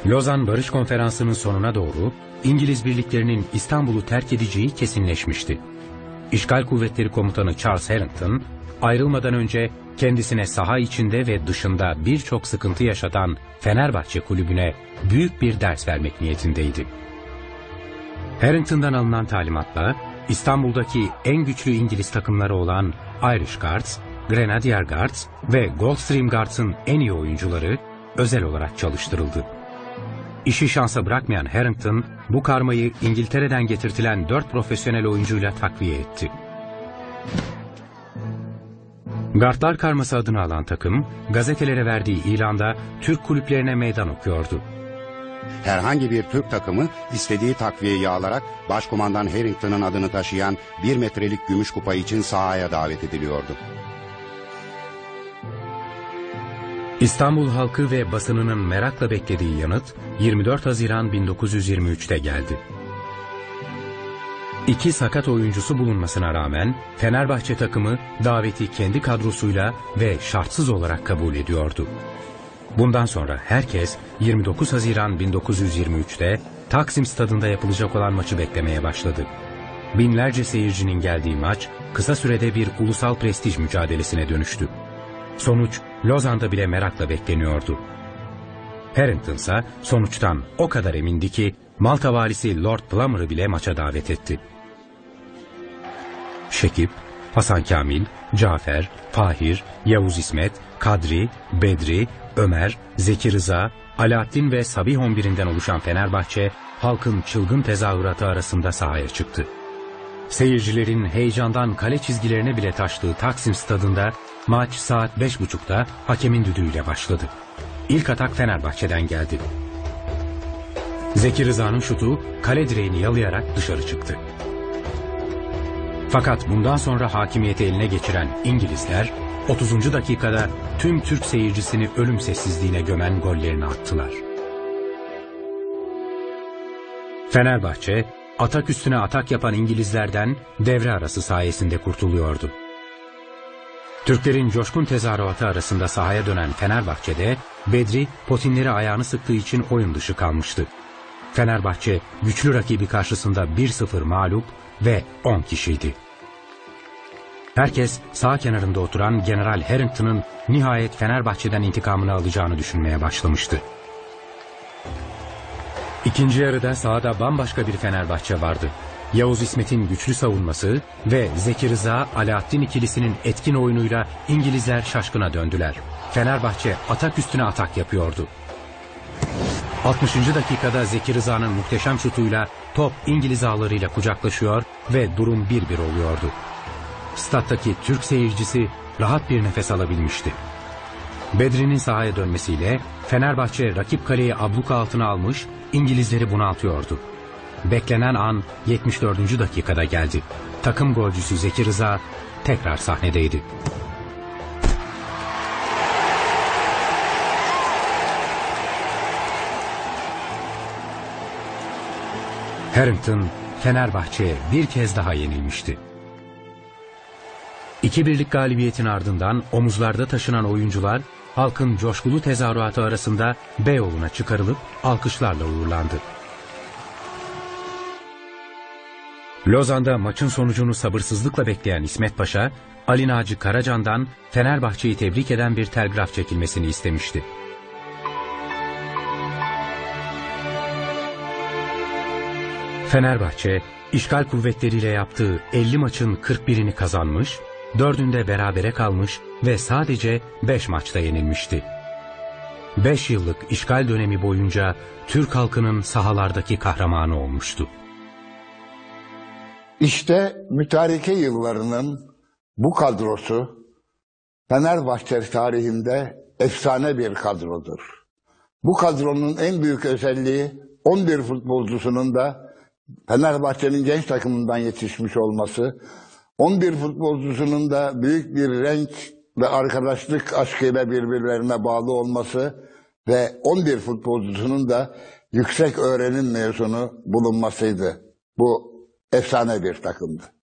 Lozan Barış Konferansı'nın sonuna doğru İngiliz birliklerinin İstanbul'u terk edeceği kesinleşmişti. İşgal Kuvvetleri Komutanı Charles Harrington, ayrılmadan önce kendisine saha içinde ve dışında birçok sıkıntı yaşatan Fenerbahçe kulübüne büyük bir ders vermek niyetindeydi. Harrington'dan alınan talimatla İstanbul'daki en güçlü İngiliz takımları olan Irish Guards, Grenadier Guards ve Coldstream Guards'ın en iyi oyuncuları özel olarak çalıştırıldı. İşi şansa bırakmayan Harrington, bu karmayı İngiltere'den getirtilen 4 profesyonel oyuncuyla takviye etti. Guardlar karması adını alan takım, gazetelere verdiği ilanda Türk kulüplerine meydan okuyordu. Herhangi bir Türk takımı istediği takviyeyi alarak Başkomandan Harrington'ın adını taşıyan 1 metrelik gümüş kupa için sahaya davet ediliyordu. İstanbul halkı ve basınının merakla beklediği yanıt 24 Haziran 1923'te geldi. 2 sakat oyuncusu bulunmasına rağmen Fenerbahçe takımı daveti kendi kadrosuyla ve şartsız olarak kabul ediyordu. Bundan sonra herkes 29 Haziran 1923'te Taksim Stadı'nda yapılacak olan maçı beklemeye başladı. Binlerce seyircinin geldiği maç kısa sürede bir ulusal prestij mücadelesine dönüştü. Sonuç Lozan'da bile merakla bekleniyordu. Harrington ise sonuçtan o kadar emindi ki Malta valisi Lord Plummer'ı bile maça davet etti. Şekip, Hasan Kamil, Cafer, Fahir, Yavuz İsmet, Kadri, Bedri, Ömer, Zeki Rıza, Alaaddin ve Sabih 11'inden oluşan Fenerbahçe halkın çılgın tezahüratı arasında sahaya çıktı. Seyircilerin heyecandan kale çizgilerine bile taştığı Taksim Stadı'nda maç saat 5.30'da hakemin düdüğüyle başladı. İlk atak Fenerbahçe'den geldi. Zeki Rıza'nın şutu kale direğini yalayarak dışarı çıktı. Fakat bundan sonra hakimiyeti eline geçiren İngilizler 30. dakikada tüm Türk seyircisini ölüm sessizliğine gömen gollerini attılar. Fenerbahçe atak üstüne atak yapan İngilizlerden devre arası sayesinde kurtuluyordu. Türklerin coşkun tezahüratı arasında sahaya dönen Fenerbahçe'de Bedri potinleri ayağını sıktığı için oyun dışı kalmıştı. Fenerbahçe güçlü rakibi karşısında 1-0 mağlup ve 10 kişiydi. Herkes sağ kenarında oturan General Harrington'ın nihayet Fenerbahçe'den intikamını alacağını düşünmeye başlamıştı. İkinci yarıda sahada bambaşka bir Fenerbahçe vardı. Yavuz İsmet'in güçlü savunması ve Zeki Rıza, Alaaddin ikilisinin etkin oyunuyla İngilizler şaşkına döndüler. Fenerbahçe atak üstüne atak yapıyordu. 60. dakikada Zeki Rıza'nın muhteşem şutuyla top İngiliz ağlarıyla kucaklaşıyor ve durum 1-1 oluyordu. Stattaki Türk seyircisi rahat bir nefes alabilmişti. Bedri'nin sahaya dönmesiyle Fenerbahçe rakip kaleyi abluka altına almış, İngilizleri bunaltıyordu. Beklenen an 74. dakikada geldi. Takım golcüsü Zeki Rıza tekrar sahnedeydi. Harrington, Fenerbahçe'ye bir kez daha yenilmişti. 2-1'lik galibiyetin ardından omuzlarda taşınan oyuncular halkın coşkulu tezahüratı arasında Beyoğlu'na çıkarılıp alkışlarla uğurlandı. Lozan'da maçın sonucunu sabırsızlıkla bekleyen İsmet Paşa, Ali Naci Karacan'dan Fenerbahçe'yi tebrik eden bir telgraf çekilmesini istemişti. Fenerbahçe, işgal kuvvetleriyle yaptığı 50 maçın 41'ini kazanmış, 4'ünde berabere kalmış ve sadece 5 maçta yenilmişti. 5 yıllık işgal dönemi boyunca Türk halkının sahalardaki kahramanı olmuştu. İşte mütareke yıllarının bu kadrosu Fenerbahçe tarihinde efsane bir kadrodur. Bu kadronun en büyük özelliği 11 futbolcusunun da Fenerbahçe'nin genç takımından yetişmiş olması, 11 futbolcusunun da büyük bir renk ve arkadaşlık aşkıyla birbirlerine bağlı olması ve 11 futbolcusunun da yüksek öğrenim mezunu bulunmasıydı. Bu efsane bir takımdı.